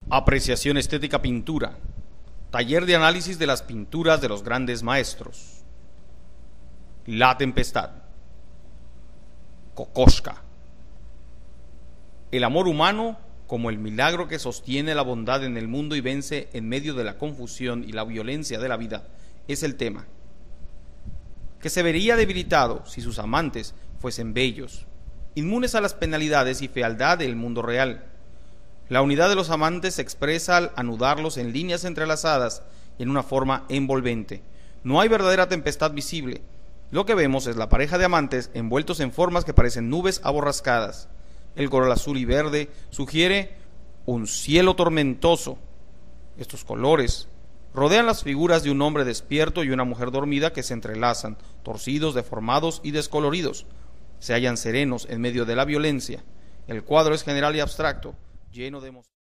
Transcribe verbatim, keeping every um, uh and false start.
Apreciación estética pintura. Taller de análisis de las pinturas de los grandes maestros. La tempestad. Kokoschka. El amor humano como el milagro que sostiene la bondad en el mundo y vence en medio de la confusión y la violencia de la vida es el tema, que se vería debilitado si sus amantes fuesen bellos, inmunes a las penalidades y fealdad del mundo real. La unidad de los amantes se expresa al anudarlos en líneas entrelazadas y en una forma envolvente. No hay verdadera tempestad visible. Lo que vemos es la pareja de amantes envueltos en formas que parecen nubes aborrascadas. El coral azul y verde sugiere un cielo tormentoso. Estos colores rodean las figuras de un hombre despierto y una mujer dormida que se entrelazan, torcidos, deformados y descoloridos. Se hallan serenos en medio de la violencia. El cuadro es general y abstracto, lleno de emociones.